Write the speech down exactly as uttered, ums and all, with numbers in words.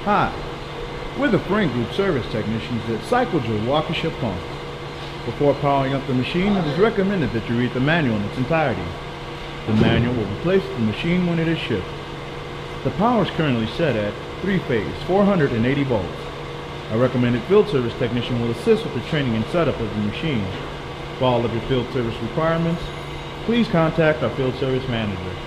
Hi, we're the Frain Group service technicians that cycled your Waukesha pump. Before powering up the machine, it is recommended that you read the manual in its entirety. The manual will be placed in the machine when it is shipped. The power is currently set at three-phase, four hundred eighty volts. A recommended field service technician will assist with the training and setup of the machine. For all of your field service requirements, please contact our field service manager.